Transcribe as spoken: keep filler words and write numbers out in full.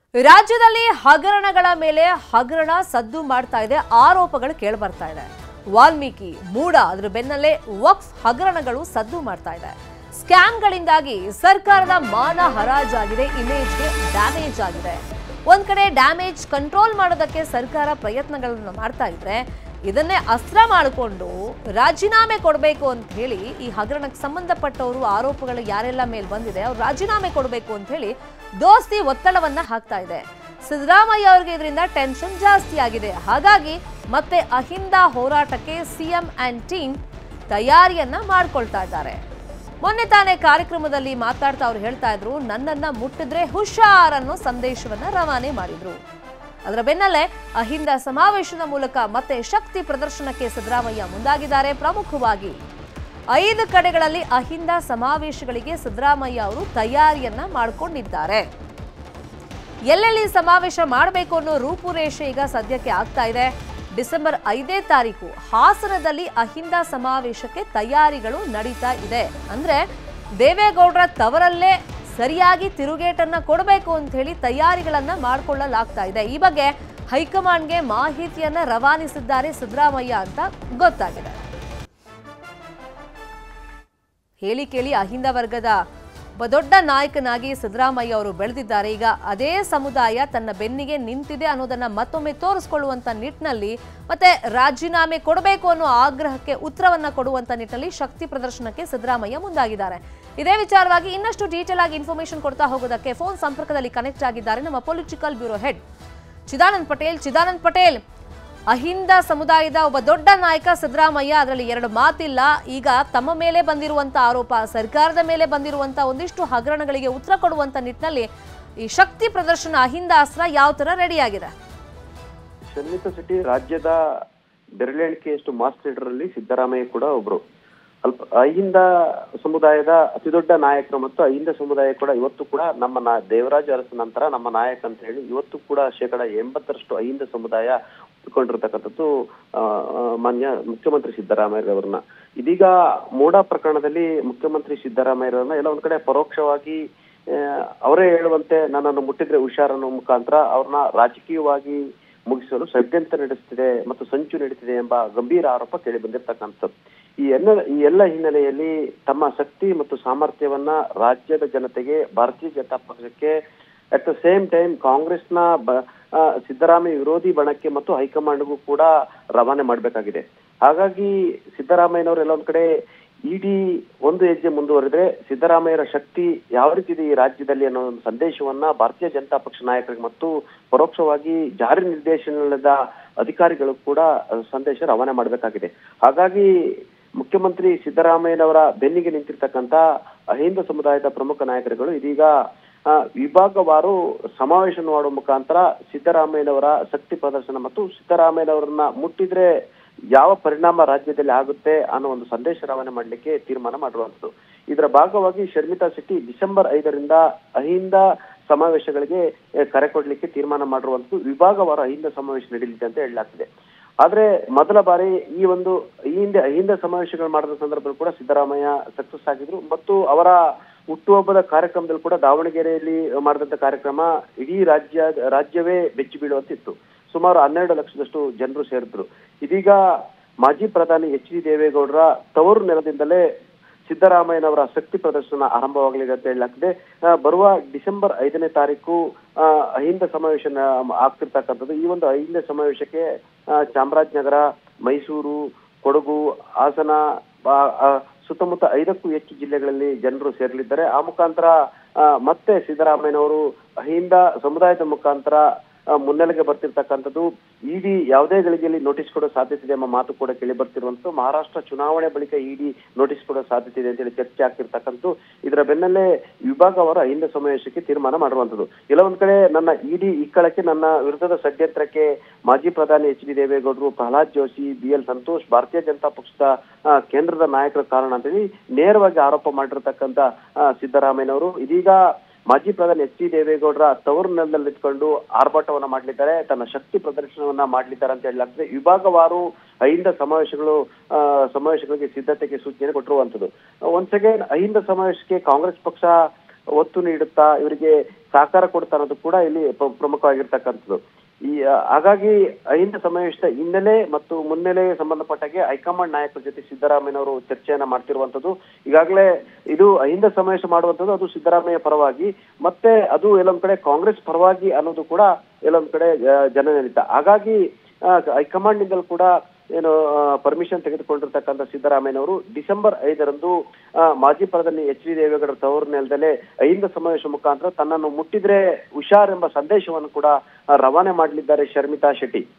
ರಾಜ್ಯದಲ್ಲಿ ಹಗರಣಗಳ ಮೇಲೆ ಹಗರಣ ಸದ್ದು ಮಾಡ್ತಾ ಇದೆ, ಆರೋಪಗಳು ಕೇಳಿಬರ್ತಾ ಇದೆ. ವಾಲ್ಮೀಕಿ, ಮೂಡ, ಅದರ ಬೆನ್ನಲ್ಲೇ ವಕ್ಫ್ ಹಗರಣಗಳು ಸದ್ದು ಮಾಡ್ತಾ ಇದೆ. ಸ್ಕ್ಯಾಮ್ಗಳಿಂದಾಗಿ ಸರ್ಕಾರದ ಮಾನ ಹರಾಜಾಗಿದೆ, ಇಮೇಜ್ಗೆ ಡ್ಯಾಮೇಜ್ ಆಗಿದೆ. ಒಂದ್ ಕಡೆ ಡ್ಯಾಮೇಜ್ ಕಂಟ್ರೋಲ್ ಮಾಡೋದಕ್ಕೆ ಸರ್ಕಾರ ಪ್ರಯತ್ನಗಳನ್ನು ಮಾಡ್ತಾ ಇದ್ರೆ, ಇದನ್ನೇ ಅಸ್ತ್ರ ಮಾಡಿಕೊಂಡು ರಾಜೀನಾಮೆ ಕೊಡಬೇಕು ಅಂತ ಹೇಳಿ ಈ ಹಗರಣಕ್ಕೆ ಸಂಬಂಧಪಟ್ಟವರು ಆರೋಪಗಳು ಯಾರೆಲ್ಲ ಮೇಲೆ ಬಂದಿದೆ ಅವ್ರು ರಾಜೀನಾಮೆ ಕೊಡಬೇಕು ಅಂತ ಹೇಳಿ ದೋಸ್ತಿ ಒತ್ತಡವನ್ನ ಹಾಕ್ತಾ ಇದೆ. ಸಿದ್ದರಾಮಯ್ಯ ಅವರಿಗೆ ಇದರಿಂದ ಟೆನ್ಷನ್ ಜಾಸ್ತಿ ಆಗಿದೆ. ಹಾಗಾಗಿ ಮತ್ತೆ ಅಹಿಂದ ಹೋರಾಟಕ್ಕೆ ಸಿಎಂ ಅಂಡ್ ಟೀಮ್ ತಯಾರಿಯನ್ನ ಮಾಡ್ಕೊಳ್ತಾ ಇದ್ದಾರೆ. ಮೊನ್ನೆ ತಾನೇ ಕಾರ್ಯಕ್ರಮದಲ್ಲಿ ಮಾತಾಡ್ತಾ ಅವ್ರು ಹೇಳ್ತಾ ಇದ್ರು, ನನ್ನನ್ನ ಮುಟ್ಟಿದ್ರೆ ಹುಷಾರ್ ಅನ್ನೋ ಸಂದೇಶವನ್ನ ರವಾನೆ ಮಾಡಿದ್ರು. ಅದರ ಬೆನ್ನಲ್ಲೇ ಅಹಿಂದ ಸಮಾವೇಶದ ಮೂಲಕ ಮತ್ತೆ ಶಕ್ತಿ ಪ್ರದರ್ಶನಕ್ಕೆ ಸಿದ್ದರಾಮಯ್ಯ ಮುಂದಾಗಿದ್ದಾರೆ. ಪ್ರಮುಖವಾಗಿ ಐದು ಕಡೆಗಳಲ್ಲಿ ಅಹಿಂದ ಸಮಾವೇಶಗಳಿಗೆ ಸಿದ್ದರಾಮಯ್ಯ ಅವರು ತಯಾರಿಯನ್ನ ಮಾಡಿಕೊಂಡಿದ್ದಾರೆ. ಎಲ್ಲೆಲ್ಲಿ ಸಮಾವೇಶ ಮಾಡಬೇಕು ಅನ್ನೋ ರೂಪುರೇಷೆ ಈಗ ಸದ್ಯಕ್ಕೆ ಆಗ್ತಾ ಇದೆ. ಡಿಸೆಂಬರ್ ಐದನೇ ತಾರೀಕು ಹಾಸನದಲ್ಲಿ ಅಹಿಂದ ಸಮಾವೇಶಕ್ಕೆ ತಯಾರಿಗಳು ನಡೀತಾ ಇದೆ. ಅಂದ್ರೆ ದೇವೇಗೌಡರ ತವರಲ್ಲೇ ಸರಿಯಾಗಿ ತಿರುಗೇಟನ್ನ ಕೊಡಬೇಕು ಅಂತ ಹೇಳಿ ತಯಾರಿಗಳನ್ನ ಮಾಡಿಕೊಳ್ಳಲಾಗ್ತಾ ಇದೆ. ಈ ಬಗ್ಗೆ ಹೈಕಮಾಂಡ್ಗೆ ಮಾಹಿತಿಯನ್ನ ರವಾನಿಸಿದ್ದಾರೆ ಸಿದ್ದರಾಮಯ್ಯ ಅಂತ ಗೊತ್ತಾಗಿದೆ. ಹೇಳಿ ಕೇಳಿ ಅಹಿಂದ ವರ್ಗದ ಒಬ್ಬ ದೊಡ್ಡ ನಾಯಕನಾಗಿ ಸಿದ್ದರಾಮಯ್ಯ ಅವರು ಬೆಳೆದಿದ್ದಾರೆ. ಈಗ ಅದೇ ಸಮುದಾಯ ತನ್ನ ಬೆನ್ನಿಗೆ ನಿಂತಿದೆ ಅನ್ನೋದನ್ನ ಮತ್ತೊಮ್ಮೆ ತೋರಿಸಿಕೊಳ್ಳುವಂತ ನಿಟ್ಟಿನಲ್ಲಿ ಮತ್ತೆ ರಾಜೀನಾಮೆ ಕೊಡಬೇಕು ಅನ್ನೋ ಆಗ್ರಹಕ್ಕೆ ಉತ್ತರವನ್ನ ಕೊಡುವಂತ ನಿಟ್ಟಿನಲ್ಲಿ ಶಕ್ತಿ ಪ್ರದರ್ಶನಕ್ಕೆ ಸಿದ್ದರಾಮಯ್ಯ ಮುಂದಾಗಿದ್ದಾರೆ. ಇದೇ ವಿಚಾರವಾಗಿ ಇನ್ನಷ್ಟು ಡೀಟೇಲ್ ಆಗಿ ಇನ್ಫಾರ್ಮೇಶನ್ ಕೊಡ್ತಾ ಹೋಗೋದಕ್ಕೆ ಫೋನ್ ಸಂಪರ್ಕದಲ್ಲಿ ಕನೆಕ್ಟ್ ಆಗಿದ್ದಾರೆ ನಮ್ಮ political bureau head Chidanand Patel. Chidanand Patel, Ahinda ಸಮುದಾಯದ ಒಬ್ಬ ದೊಡ್ಡ ನಾಯಕ ಸಿದ್ದರಾಮಯ್ಯ, ಅದರಲ್ಲಿ ಎರಡು ಮಾತಿಲ್ಲ. ಈಗ ತಮ್ಮ ಮೇಲೆ ಬಂದಿರುವಂತ ಆರೋಪ, ಸರ್ಕಾರದ ಮೇಲೆ ಬಂದಿರುವಂತ ಒಂದಿಷ್ಟು ಹಗರಣಗಳಿಗೆ ಉತ್ತರ ಕೊಡುವಂತ ನಿಟ್ಟಿನಲ್ಲಿ ಈ ಶಕ್ತಿ ಪ್ರದರ್ಶನ ಅಹಿಂದ ಅಸ್ತ್ರ ಯಾವ ತರ ರೆಡಿ ಆಗಿದೆ? ಶರ್ಮಿತಾ ಶೆಟ್ಟಿ, ರಾಜ್ಯದ ಬೆರಳೆಣಿಕೆಯಷ್ಟು ಮಾಸ್ ಲೀಡರ್ ಅಲ್ಲಿ ಸಿದ್ದರಾಮಯ್ಯ ಕೂಡ ಒಬ್ರು. ಅಲ್ಪ ಅಹಿಂದ ಸಮುದಾಯದ ಅತಿ ದೊಡ್ಡ ನಾಯಕರು ಮತ್ತು ಅಹಿಂದ ಸಮುದಾಯ ಕೂಡ ಇವತ್ತು ಕೂಡ ನಮ್ಮ ನಾ ದೇವರಾಜ ಅರಸ ನಂತರ ನಮ್ಮ ನಾಯಕ ಅಂತ ಹೇಳಿ ಇವತ್ತು ಕೂಡ ಶೇಕಡ ಎಂಬತ್ತರಷ್ಟು ಅಹಿಂದ ಸಮುದಾಯ ಉಳ್ಕೊಂಡಿರ್ತಕ್ಕಂಥದ್ದು ಮಾನ್ಯ ಮುಖ್ಯಮಂತ್ರಿ ಸಿದ್ದರಾಮಯ್ಯರವ್ರನ್ನ. ಇದೀಗ ಮೂಡ ಪ್ರಕರಣದಲ್ಲಿ ಮುಖ್ಯಮಂತ್ರಿ ಸಿದ್ದರಾಮಯ್ಯರವ್ರನ್ನ ಎಲ್ಲ ಒಂದ್ ಕಡೆ ಪರೋಕ್ಷವಾಗಿ ಅವರೇ ಹೇಳುವಂತೆ ನನ್ನನ್ನು ಮುಟ್ಟಿದ್ರೆ ಹುಷಾರ್ ಅನ್ನೋ ಮುಖಾಂತರ ಅವ್ರನ್ನ ರಾಜಕೀಯವಾಗಿ ಮುಗಿಸಲು ಷಡ್ಯಂತ್ರ ನಡೆಸ್ತಿದೆ ಮತ್ತು ಸಂಚು ನಡೀತಿದೆ ಎಂಬ ಗಂಭೀರ ಆರೋಪ ಕೇಳಿ ಬಂದಿರತಕ್ಕಂಥದ್ದು. ಈ ಎಲ್ಲ ಈ ಎಲ್ಲ ಹಿನ್ನೆಲೆಯಲ್ಲಿ ತಮ್ಮ ಶಕ್ತಿ ಮತ್ತು ಸಾಮರ್ಥ್ಯವನ್ನ ರಾಜ್ಯದ ಜನತೆಗೆ, ಭಾರತೀಯ ಜನತಾ ಪಕ್ಷಕ್ಕೆ, ಅಟ್ ದ ಸೇಮ್ ಟೈಮ್ ಕಾಂಗ್ರೆಸ್ನ ಸಿದ್ದರಾಮಯ್ಯ ವಿರೋಧಿ ಬಣಕ್ಕೆ ಮತ್ತು ಹೈಕಮಾಂಡ್ಗೂ ಕೂಡ ರವಾನೆ ಮಾಡಬೇಕಾಗಿದೆ. ಹಾಗಾಗಿ ಸಿದ್ದರಾಮಯ್ಯನವರು ಎಲ್ಲ ಒಂದ್ ಕಡೆ ಇಡೀ ಒಂದು ಹೆಜ್ಜೆ ಮುಂದುವರೆದ್ರೆ ಸಿದ್ದರಾಮಯ್ಯರ ಶಕ್ತಿ ಯಾವ ರೀತಿ ಇದೆ ಈ ರಾಜ್ಯದಲ್ಲಿ ಅನ್ನೋ ಒಂದು ಸಂದೇಶವನ್ನ ಭಾರತೀಯ ಜನತಾ ಪಕ್ಷ ನಾಯಕರಿಗೆ ಮತ್ತು ಪರೋಕ್ಷವಾಗಿ ಜಾರಿ ನಿರ್ದೇಶನದ ಅಧಿಕಾರಿಗಳು ಕೂಡ ಸಂದೇಶ ರವಾನೆ ಮಾಡಬೇಕಾಗಿದೆ. ಹಾಗಾಗಿ ಮುಖ್ಯಮಂತ್ರಿ ಸಿದ್ದರಾಮಯ್ಯನವರ ಬೆನ್ನಿಗೆ ನಿಂತಿರ್ತಕ್ಕಂಥ ಅಹಿಂದ ಸಮುದಾಯದ ಪ್ರಮುಖ ನಾಯಕರುಗಳು ಇದೀಗ ವಿಭಾಗವಾರು ಸಮಾವೇಶ ಮಾಡುವ ಮುಖಾಂತರ ಸಿದ್ದರಾಮಯ್ಯನವರ ಶಕ್ತಿ ಪ್ರದರ್ಶನ ಮತ್ತು ಸಿದ್ದರಾಮಯ್ಯನವರನ್ನ ಮುಟ್ಟಿದ್ರೆ ಯಾವ ಪರಿಣಾಮ ರಾಜ್ಯದಲ್ಲಿ ಆಗುತ್ತೆ ಅನ್ನೋ ಒಂದು ಸಂದೇಶ ರವಾನೆ ಮಾಡಲಿಕ್ಕೆ ತೀರ್ಮಾನ ಮಾಡಿರುವಂಥದ್ದು. ಇದರ ಭಾಗವಾಗಿ ಶರ್ಮಿತಾ ಶೆಟ್ಟಿ ಡಿಸೆಂಬರ್ ಐದರಿಂದ ಅಹಿಂದ ಸಮಾವೇಶಗಳಿಗೆ ಕರೆ ಕೊಡ್ಲಿಕ್ಕೆ ತೀರ್ಮಾನ ಮಾಡಿರುವಂಥದ್ದು. ವಿಭಾಗವಾರು ಅಹಿಂದ ಸಮಾವೇಶ ನಡೆಯಲಿದೆ ಅಂತ ಹೇಳಲಾಗ್ತಿದೆ. ಆದ್ರೆ ಮೊದಲ ಬಾರಿ ಈ ಒಂದು ಈ ಹಿಂದೆ ಅಹಿಂದ ಸಮಾವೇಶಗಳು ಮಾಡಿದ ಸಂದರ್ಭದಲ್ಲಿ ಕೂಡ ಸಿದ್ದರಾಮಯ್ಯ ಸಕ್ಸಸ್ ಆಗಿದ್ರು ಮತ್ತು ಅವರ ಹುಟ್ಟುಹಬ್ಬದ ಕಾರ್ಯಕ್ರಮದಲ್ಲಿ ಕೂಡ ದಾವಣಗೆರೆಯಲ್ಲಿ ಮಾಡಿದಂತ ಕಾರ್ಯಕ್ರಮ ಇಡೀ ರಾಜ್ಯ ರಾಜ್ಯವೇ ಬೆಚ್ಚಿ ಬೀಳುವಂತಿತ್ತು. ಸುಮಾರು ಹನ್ನೆರಡು ಲಕ್ಷದಷ್ಟು ಜನರು ಸೇರಿದ್ರು. ಇದೀಗ ಮಾಜಿ ಪ್ರಧಾನಿ ಎಚ್ ಡಿ ದೇವೇಗೌಡರ ತವರು ನೆಲದಿಂದಲೇ ಸಿದ್ದರಾಮಯ್ಯನವರ ಶಕ್ತಿ ಪ್ರದರ್ಶನ ಆರಂಭವಾಗಲಿದೆ ಅಂತ ಹೇಳಲಾಗ್ತಿದೆ. ಬರುವ ಡಿಸೆಂಬರ್ ಐದನೇ ತಾರೀಕು ಅಹಿಂದ ಸಮಾವೇಶ ಆಗ್ತಿರ್ತಕ್ಕಂಥದ್ದು. ಈ ಒಂದು ಅಹಿಂದ ಸಮಾವೇಶಕ್ಕೆ ಚಾಮರಾಜನಗರ, ಮೈಸೂರು, ಕೊಡಗು, ಹಾಸನ ಸುತ್ತಮುತ್ತ ಐದಕ್ಕೂ ಹೆಚ್ಚು ಜಿಲ್ಲೆಗಳಲ್ಲಿ ಜನರು ಸೇರಲಿದ್ದಾರೆ. ಆ ಮುಖಾಂತರ ಮತ್ತೆ ಸಿದ್ದರಾಮಯ್ಯನವರು ಅಹಿಂದ ಸಮುದಾಯದ ಮುಖಾಂತರ ಮುನ್ನೆಲೆಗೆ ಬರ್ತಿರ್ತಕ್ಕಂಥದ್ದು. ಇಡಿ ಯಾವುದೇ ಗಳಿಗೆಯಲ್ಲಿ ನೋಟಿಸ್ ಕೊಡೋ ಸಾಧ್ಯತೆ ಇದೆ ಎಂಬ ಮಾತು ಕೂಡ ಕೇಳಿ ಬರ್ತಿರುವಂತದ್ದು. ಮಹಾರಾಷ್ಟ್ರ ಚುನಾವಣೆ ಬಳಿಕ ಇಡಿ ನೋಟಿಸ್ ಕೊಡೋ ಸಾಧ್ಯತೆ ಇದೆ ಅಂತೇಳಿ ಚರ್ಚೆ ಆಗ್ತಿರ್ತಕ್ಕಂಥದ್ದು. ಇದರ ಬೆನ್ನಲ್ಲೇ ವಿಭಾಗವಾರು ಅಹಿಂದ ಸಮಾವೇಶಕ್ಕೆ ತೀರ್ಮಾನ ಮಾಡಿರುವಂತದ್ದು. ಇಲ್ಲ ಒಂದ್ ಕಡೆ ನನ್ನ ಇಡಿ ಇಕ್ಕಳಕ್ಕೆ, ನನ್ನ ವಿರುದ್ಧದ ಷಡ್ಯಂತ್ರಕ್ಕೆ ಮಾಜಿ ಪ್ರಧಾನಿ ಎಚ್ ಡಿ ದೇವೇಗೌಡರು, ಪ್ರಹ್ಲಾದ್ ಜೋಶಿ, ಬಿ ಎಲ್ ಸಂತೋಷ್, ಭಾರತೀಯ ಜನತಾ ಪಕ್ಷದ ಕೇಂದ್ರದ ನಾಯಕರ ಕಾರಣ ಅಂತೇಳಿ ನೇರವಾಗಿ ಆರೋಪ ಮಾಡಿರ್ತಕ್ಕಂಥ ಸಿದ್ದರಾಮಯ್ಯನವರು ಇದೀಗ ಮಾಜಿ ಪ್ರಧಾನಿ ಎಚ್ ಡಿ ದೇವೇಗೌಡರ ತವರು ನೆಲದಲ್ಲಿ ನಿಂತ್ಕೊಂಡು ಆರ್ಭಟವನ್ನ ಮಾಡಲಿದ್ದಾರೆ, ತನ್ನ ಶಕ್ತಿ ಪ್ರದರ್ಶನವನ್ನ ಮಾಡಲಿದ್ದಾರೆ ಅಂತ ಹೇಳಲಾಗ್ತದೆ. ವಿಭಾಗವಾರು ಅಹಿಂದ ಸಮಾವೇಶಗಳು ಸಮಾವೇಶಗಳಿಗೆ ಸಿದ್ಧತೆಗೆ ಸೂಚನೆ ಕೊಟ್ಟಿರುವಂತದ್ದು. ಒನ್ಸ್ ಅಗೇನ್ ಅಹಿಂದ ಸಮಾವೇಶಕ್ಕೆ ಕಾಂಗ್ರೆಸ್ ಪಕ್ಷ ಒತ್ತು ನೀಡುತ್ತಾ ಇವರಿಗೆ ಸಹಕಾರ ಕೊಡ್ತಾ ಅನ್ನೋದು ಕೂಡ ಇಲ್ಲಿ ಪ್ರಮುಖವಾಗಿರ್ತಕ್ಕಂಥದ್ದು. ಈ ಹಾಗಾಗಿ ಅಹಿಂದ ಸಮಾವೇಶದ ಹಿನ್ನೆಲೆ ಮತ್ತು ಮುನ್ನೆಲೆಗೆ ಸಂಬಂಧಪಟ್ಟಾಗೆ ಹೈಕಮಾಂಡ್ ನಾಯಕರ ಜೊತೆ ಸಿದ್ದರಾಮಯ್ಯನವರು ಚರ್ಚೆಯನ್ನ ಮಾಡ್ತಿರುವಂತದ್ದು. ಈಗಾಗಲೇ ಇದು ಅಹಿಂದ ಸಮಾವೇಶ ಮಾಡುವಂತದ್ದು ಅದು ಸಿದ್ದರಾಮಯ್ಯ ಪರವಾಗಿ, ಮತ್ತೆ ಅದು ಎಲ್ಲೊಂದ್ ಕಡೆ ಕಾಂಗ್ರೆಸ್ ಪರವಾಗಿ ಅನ್ನೋದು ಕೂಡ ಎಲ್ಲೊಂದ್ ಕಡೆ ಜನನಿರಿತ. ಹಾಗಾಗಿ ಹೈಕಮಾಂಡ್ ನಿಂದಲೂ ಕೂಡ ಏನು ಪರ್ಮಿಷನ್ ತೆಗೆದುಕೊಂಡಿರ್ತಕ್ಕಂಥ ಸಿದ್ದರಾಮಯ್ಯನವರು ಡಿಸೆಂಬರ್ ಐದರಂದು ಮಾಜಿ ಪ್ರಧಾನಿ ಎಚ್ ಡಿ ದೇವೇಗೌಡರ ತವರು ನೆಲದಲ್ಲೇ ಅಹಿಂದ ಸಮಾವೇಶ ಮುಖಾಂತರ ತನ್ನನ್ನು ಮುಟ್ಟಿದ್ರೆ ಹುಷಾರ್ ಎಂಬ ಸಂದೇಶವನ್ನು ಕೂಡ ರವಾನೆ ಮಾಡಲಿದ್ದಾರೆ ಶರ್ಮಿಳಾ ಶೆಟ್ಟಿ.